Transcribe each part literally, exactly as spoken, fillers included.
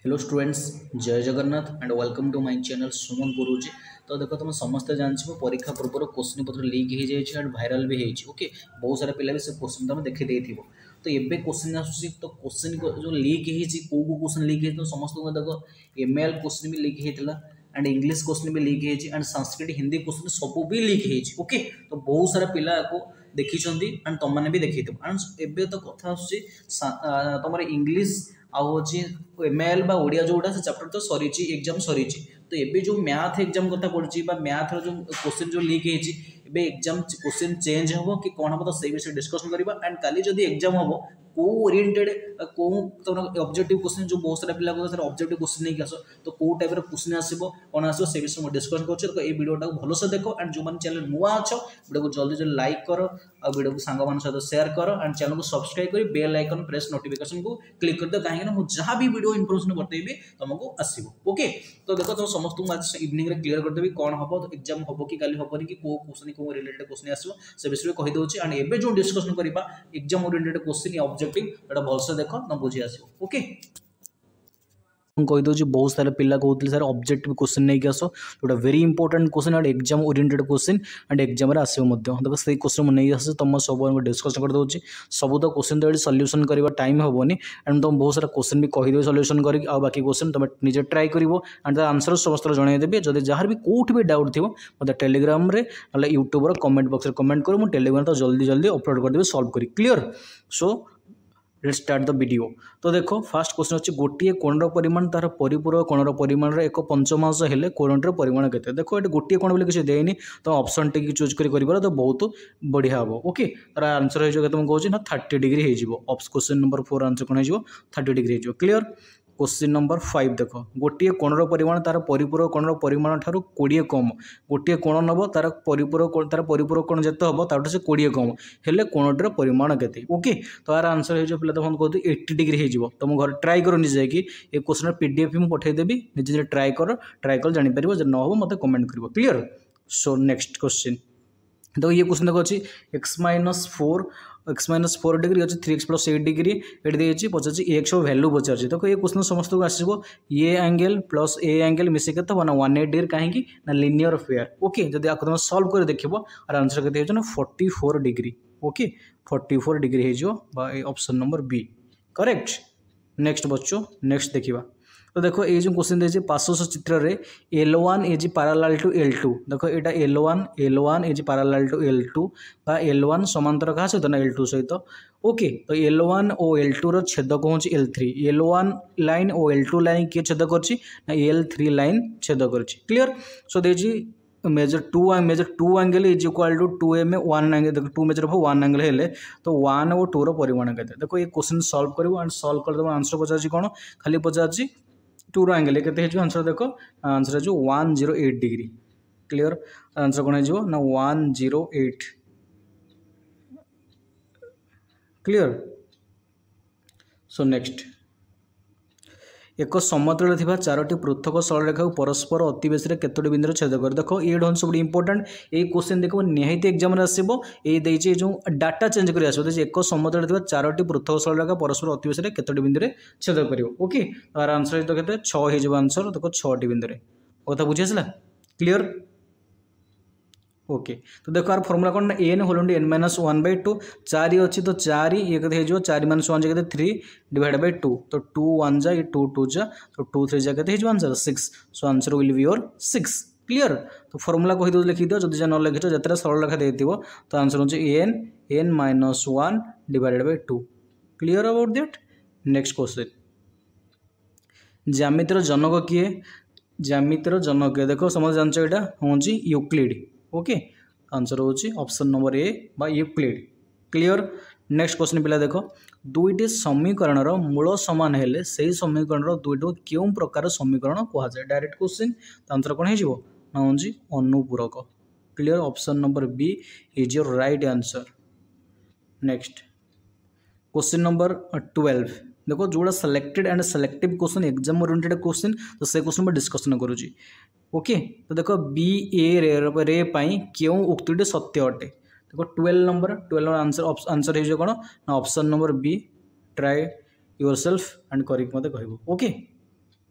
Hello students, जय Jagannath and welcome to my channel Suman Guruji. तो देखो तुम समस्त जानव परीक्षा पूर्व क्वेश्चन पत्र लीक हो जाए एंड भाइराल भी होती ओके बहुत सारा पिला भी से क्वेश्चन तुम देखी देथिबो। तो एबे क्वेश्चन आसुची तो क्वेश्चन जो लीक होती को को क्वेश्चन लीक होती तो समस्त देखो एमएल क्वेश्चन भी लीक होता एंड इंग्लिश क्वेश्चन भी लीक होती एंड संस्कृत हिंदी क्वेश्चन सब भी लीक होती ओके। तो बहुत सारा पिला को देखी एंड तुम मैंने भी देखी एंड एबे तो कथा आसुची तुम इंग्लिश आउे एमएल बा ओडिया जोटा से चैप्टर तो सरी एग्जाम सरी। तो एबे जो मैथ एग्जाम कथा पड़ी मैथ जो क्वेश्चन जो लीक होती एग्जाम क्वेश्चन चेंज हम कि कौन हम तो से विषय डिस्कसन करवा एंड काली जदि एग्जाम हम को ओरिएंटेड को ऑब्जेक्टिव क्वेश्चन जो बहुत सारा पिला ऑब्जेक्टिव क्वेश्चन नहीं आस तो कौ टाइप क्वेश्चन आसो कौन आसो से विषय डिस्कसन कर। तो ये वीडियोटा को भलसे देख एंड जो मैंने चैनल नुआ अच्छ वीडियो को जल्दी जल्दी लाइक कर आ वीडियो को सांग मान सहित शेयर कर एंड चैनल को सब्सक्राइब कर बेल आइकन प्रेस नोटिफिकेशन को क्लिक कर दो कहीं मुझे जहाँ भी वीडियो इनफॉरमेशन बतेबी तुमको आसो ओके। तो देखो तो समस्त आज इवनिंग में क्लियर करदेवी कौन हम तो एग्जाम हम कि काली हेनी कि कौ क्वेश्चन कौ रिलेटेड क्वेश्चन आसो से विषय कहीदे एंड एबे जो डिस्कसन करवा एग्जाम ओरिएंटेड क्वेश्चन ऑब्जेक्टिव एटा भलसे देख ना बुझी आसो ओके। कहीदे बहुत सारे पिला कहते सर ऑब्जेक्टिव क्वेश्चन नहीं आस जोटा very important question and exam oriented question and exam आसो देखो से क्वेश्चन नहीं आस तुम सब डिस्कसन कर दूसरी सब तो क्वेश्चन तो ये सल्यूशन करवा टाइम हेनी एंड तुम बहुत सारा क्वेश्चन भी कहीदेवी सल्यूशन कर बाकी क्वेश्चन तुम निजे ट्राई कर एंड आंसर समस्त जनईदेवी जब जहाँ भी कौट भी डाउट थी मतलब टेलीग्राम ना यूट्यूब कमेंट बॉक्स में कमेंट कर मुझे टेलीग्राम तो जल्दी जल्दी अपलोड करदेवी सॉल्व करी clear. So let's start the video. तो देखो फास्ट क्वेश्चन अच्छे गोटे कोणर परिमाण तार परिपूरक कोणर परिमाण एक पंचमांश हेले कोणर परिमाण केते। देखो ये गोटे कोण बोली किसी देनी तो ऑप्शन टी चूज कर तो बहुत बढ़िया हम ओके। तार आंसर हो तुम कौन ना थर्टी डिग्री हो क्वेश्चन नंबर फोर आंसर कौन हो थर्टी डिग्री हो क्लियर। क्वेश्चन नंबर फाइव देख गोटे कोणर परिमाण तार परिपूरक कोणर परिमाण ठारू कोड़े कम गोटे कोण नब तार परिपूरक तार परिपूरक कोण जिते हम तार से कोड़े कम हेले कोणटर परिमाण केते ओके। तो यार आंसर हो पे तुम कहते एट्टी डिग्री हो तुम घर ट्राई कर निजे जाकि ये क्वेश्चन पीडीएफ भी पठेदेवी निजे ट्राई कर ट्राई कर जापर जब न हम मत कमेंट कर क्लियर। सो नेक्स्ट क्वेश्चन तो ये क्वेश्चन देखो अच्छी x minus four x minus four degree अच्छी three x plus eight degree eight देखिए पचार एक्स भैल्यू पचार। तो ये क्वेश्चन समस्त को आसो ये एंगल प्लस ए एंगल मिसेक ना वन एट डिग्री कहीं ना लिनियर फेयर ओके। जब आपको तुम सल्व कर देख और आंसर के ना forty four degree okay forty four degree हो option number B correct. Next बच्चों नेक्स्ट देखा तो देखो ये जो क्वेश्चन देखिए पार्श्व चित्र रे L one is parallel to L two देखो यहाँ L one L one is parallel to L two बा एल वन समांतर क्या सहित ना एल टू सहित ओके। तो एल वन और एल टू रेदक हूँ L three L one line और एल टू लाइन किए छेद कर एल थ्री लाइन छेद कर क्लियर। सो देखिए measure two measure two angle is equal to two M one angle देखो two measure of one angle हेले तो वन और टू परिमाण के देखो ये क्वेश्चन सॉल्व कर एंड सॉल्व कर आंसर पचार कौन खाली पचार टू रंगल के आंसर देख आंसर हो one zero eight degree clear. Answer कौन हो ना one zero eight clear. So next एक समतल थी चारोटी पृथक सरलरेखा को परस्पर अतिवेश केतोटी बिंदु छेद कर देखो ये हूँ सब इंपोर्टेंट ये क्वेश्चन देखो निहाती एग्जाम आसो ये जो डाटा चेंज कर आसो एक समतल थी चारोटी पृथक सरलरेखा परस्पर अतिवेश केतोटी बिंदु छेद कर ओके। तार आंसर तो कहते छः हो आंसर देखो छटी बिंदु कथा बुझी आसला क्लियर ओके। तो देखो यार फॉर्मूला कौन n whole into n minus one by two चार अच्छी तो चार ये कहते हो चार माइनस वन जगह थ्री डिवाइड बै टू तो टू वन जा ये टू टू जा तो टू थ्री जगह हो answer six. So answer will be your six clear. तो फॉर्मूला कहीदे लिखी दियो जब न लिखी जिते सरल रेखा दे तो आंसर हो n n minus one divide by two clear about that. Next question ज्यामितिर जनक किए ज्यामितिर जनक किए देखो समझ जान यहाँ हूँ यूक्लिड ओके। आंसर हो ऑप्शन नंबर ए बा यूक्लिड क्लियर। नेक्स्ट क्वेश्चन पिला देखो दुईटी समीकरण मूल सामान हेले से समीकरण दुईट क्यों प्रकार समीकरण कहुए डायरेक्ट क्वेश्चन तो आंसर कौन हो ना हूँ अनुपूरक clear. Option number B is your right answer. Next question number twelve देखो जोड़ा selected and selective question exam oriented question तो से क्वेश्चन में डिस्कसन करुँगी ओके। तो देखो बी ए रे रे पाई क्यों उक्ति सत्य अटे देखो twelve number twelve answer answer हो कौन ना option number B try yourself and करिक मत कह ओके।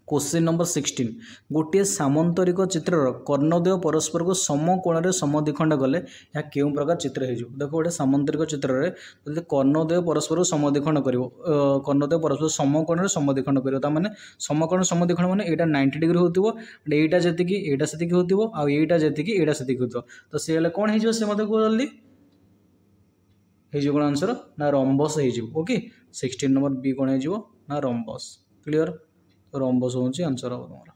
क्वेश्चन नंबर सिक्सटीन गोटे सामंतरिक चित्र कर्णद्वय परस्पर को समकोण समद्विखंड गले या क्यों प्रकार चित्र हो देख गोटे सामंतरिक चित्र में कर्णद्वय परस्पर समद्विखंड कर कर्णद्वय परस्पर समकोण समद्विखंड कर समकोण समद्विखंड मैंने यहाँ नाइंटी डिग्री होता एटा जी एटा से हो आईटा जी एटा से हो तो सी कौन हो जल्दी हो आंसर ना रंबस हो ओके सिक्सटीन नंबर बी कौन हो ना रंबस क्लियर रंबस हूँ आंसर हम तुम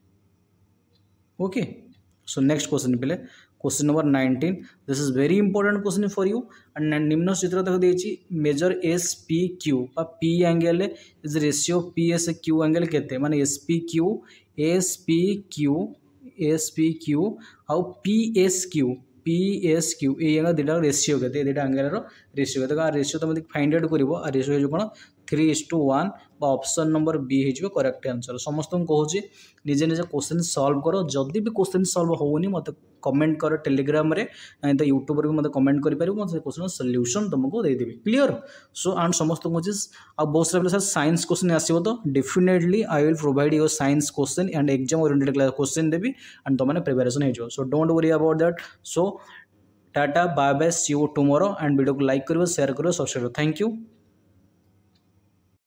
ओके सो नेक्स्ट क्वेश्चन पे question number nineteen this is very important question for you and निम्न चित्र तक देखिए measure S P Q P angle is ratio P S Q angle केते माने S P Q S P Q S P Q आउ P S Q P S Q ये दुटा ratio के दुटा एंगल रेशियो के रेशियो तुम find out कर रेशियो हो कौन three is two one option number B हो करेक्ट आंसर समस्त कहूँ निजे निजे क्वेश्चन सॉल्व कर जदि भी क्वेश्चन सॉल्व होनी मत कमेंट कर टेलीग्राम रे तो यूट्यूब भी मत कमेंट कर क्वेश्चन सॉल्यूशन तुमको देदेवी क्लियर सो एंड समस्त कहूँ आ बहुत सारा सर साइंस क्वेश्चन आसो तो definitely I will provide your science question and exam oriented class question देवी एंड तुमने प्रिपरेशन हो so don't worry about that so tata bye bye see you tomorrow and video को like करो share करो subscribe thank you.